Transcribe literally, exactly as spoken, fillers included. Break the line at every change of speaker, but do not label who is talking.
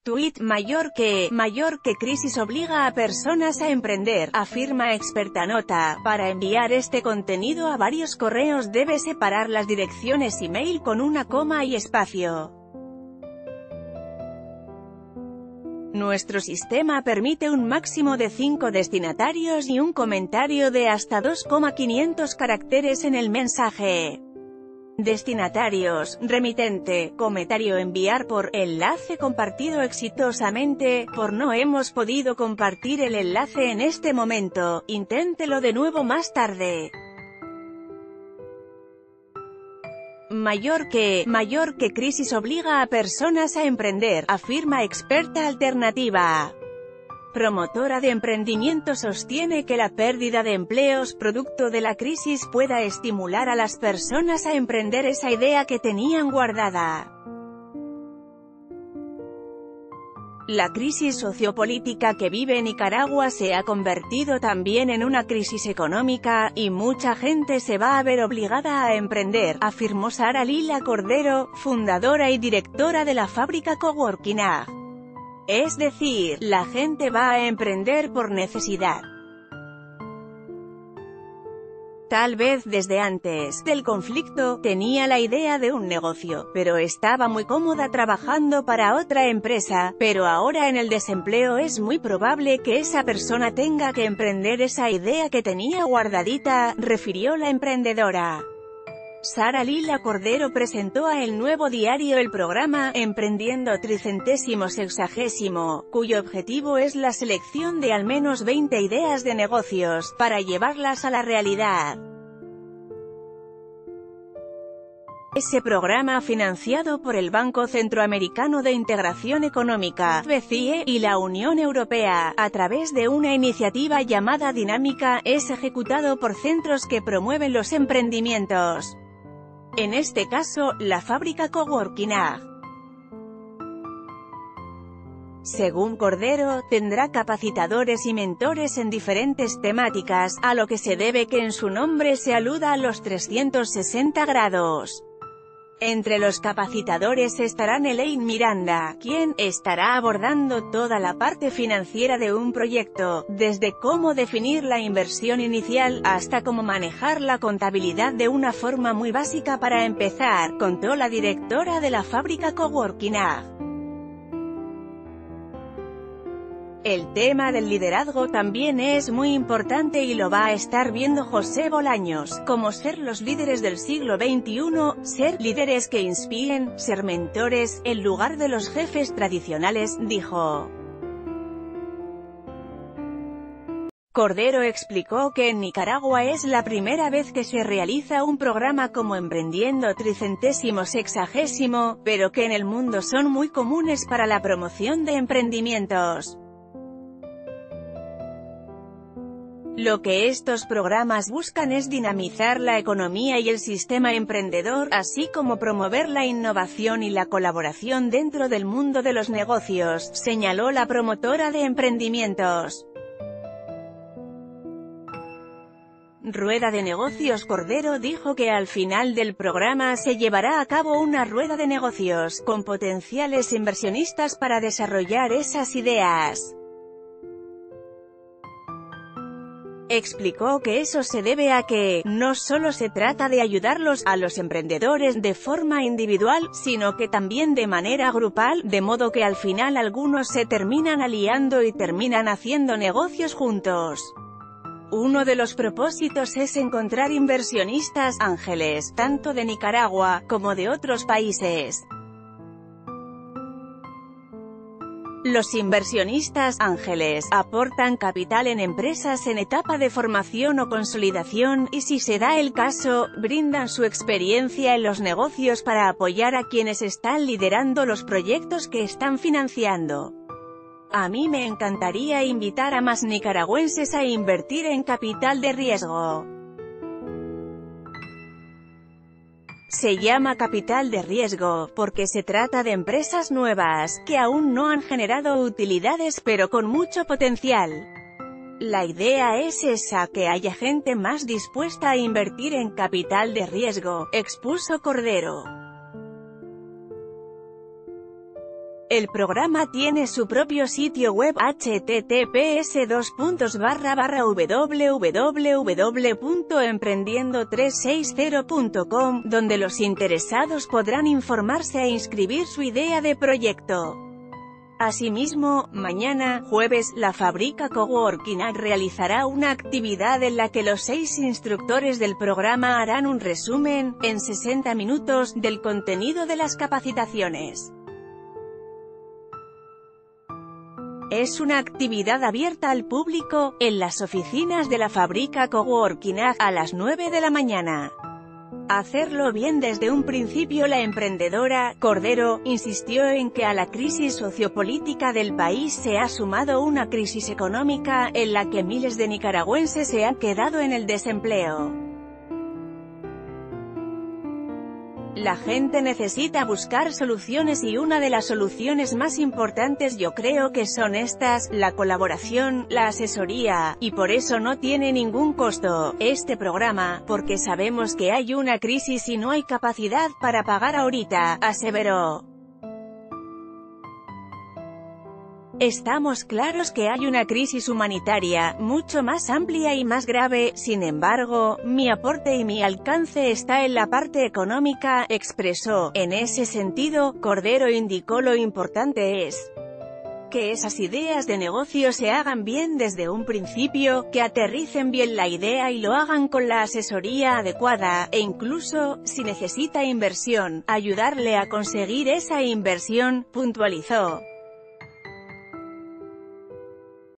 Tuit: mayor que, mayor que crisis obliga a personas a emprender, afirma experta. Nota: para enviar este contenido a varios correos debe separar las direcciones email con una coma y espacio. Nuestro sistema permite un máximo de cinco destinatarios y un comentario de hasta dos coma quinientos caracteres en el mensaje. Destinatarios, remitente, comentario, enviar por, enlace compartido exitosamente, por no hemos podido compartir el enlace en este momento, inténtelo de nuevo más tarde. Mayor que, mayor que crisis obliga a personas a emprender, afirma experta alternativa. Promotora de emprendimiento sostiene que la pérdida de empleos producto de la crisis pueda estimular a las personas a emprender esa idea que tenían guardada. La crisis sociopolítica que vive Nicaragua se ha convertido también en una crisis económica, y mucha gente se va a ver obligada a emprender, afirmó Sara Lila Cordero, fundadora y directora de la fábrica Coworking A G. Es decir, la gente va a emprender por necesidad. Tal vez desde antes del conflicto, tenía la idea de un negocio, pero estaba muy cómoda trabajando para otra empresa, pero ahora en el desempleo es muy probable que esa persona tenga que emprender esa idea que tenía guardadita, refirió la emprendedora. Sara Lila Cordero presentó a El Nuevo Diario el programa Emprendiendo Tricentésimo Sexagésimo, cuyo objetivo es la selección de al menos veinte ideas de negocios, para llevarlas a la realidad. Ese programa, financiado por el Banco Centroamericano de Integración Económica, B C I E, y la Unión Europea, a través de una iniciativa llamada Dinámica, es ejecutado por centros que promueven los emprendimientos. En este caso, la fábrica Coworking A G. Según Cordero, tendrá capacitadores y mentores en diferentes temáticas, a lo que se debe que en su nombre se aluda a los trescientos sesenta grados. Entre los capacitadores estarán Elaine Miranda, quien estará abordando toda la parte financiera de un proyecto, desde cómo definir la inversión inicial, hasta cómo manejar la contabilidad de una forma muy básica para empezar, contó la directora de la fábrica Coworking A G. El tema del liderazgo también es muy importante y lo va a estar viendo José Bolaños, como ser los líderes del siglo veintiuno, ser líderes que inspiren, ser mentores, en lugar de los jefes tradicionales, dijo. Cordero explicó que en Nicaragua es la primera vez que se realiza un programa como Emprendiendo Tricentésimo Sexagésimo, pero que en el mundo son muy comunes para la promoción de emprendimientos. Lo que estos programas buscan es dinamizar la economía y el sistema emprendedor, así como promover la innovación y la colaboración dentro del mundo de los negocios, señaló la promotora de emprendimientos. Rueda de negocios. Cordero dijo que al final del programa se llevará a cabo una rueda de negocios, con potenciales inversionistas para desarrollar esas ideas. Explicó que eso se debe a que, no solo se trata de ayudarlos, a los emprendedores, de forma individual, sino que también de manera grupal, de modo que al final algunos se terminan aliando y terminan haciendo negocios juntos. Uno de los propósitos es encontrar inversionistas ángeles, tanto de Nicaragua, como de otros países. Los inversionistas ángeles aportan capital en empresas en etapa de formación o consolidación, y si se da el caso, brindan su experiencia en los negocios para apoyar a quienes están liderando los proyectos que están financiando. A mí me encantaría invitar a más nicaragüenses a invertir en capital de riesgo. Se llama capital de riesgo, porque se trata de empresas nuevas, que aún no han generado utilidades pero con mucho potencial. La idea es esa, que haya gente más dispuesta a invertir en capital de riesgo, expuso Cordero. El programa tiene su propio sitio web h t t p s dos puntos barra barra w w w punto emprendiendo trescientos sesenta punto com, donde los interesados podrán informarse e inscribir su idea de proyecto. Asimismo, mañana, jueves, la Fábrica Coworking realizará una actividad en la que los seis instructores del programa harán un resumen, en sesenta minutos, del contenido de las capacitaciones. Es una actividad abierta al público, en las oficinas de la Fábrica Coworking a las nueve de la mañana. Hacerlo bien desde un principio. La emprendedora, Cordero, insistió en que a la crisis sociopolítica del país se ha sumado una crisis económica, en la que miles de nicaragüenses se han quedado en el desempleo. La gente necesita buscar soluciones y una de las soluciones más importantes yo creo que son estas: la colaboración, la asesoría, y por eso no tiene ningún costo, este programa, porque sabemos que hay una crisis y no hay capacidad para pagar ahorita, aseveró. Estamos claros que hay una crisis humanitaria, mucho más amplia y más grave, sin embargo, mi aporte y mi alcance está en la parte económica, expresó. En ese sentido, Cordero indicó lo importante es que esas ideas de negocio se hagan bien desde un principio, que aterricen bien la idea y lo hagan con la asesoría adecuada, e incluso, si necesita inversión, ayudarle a conseguir esa inversión, puntualizó.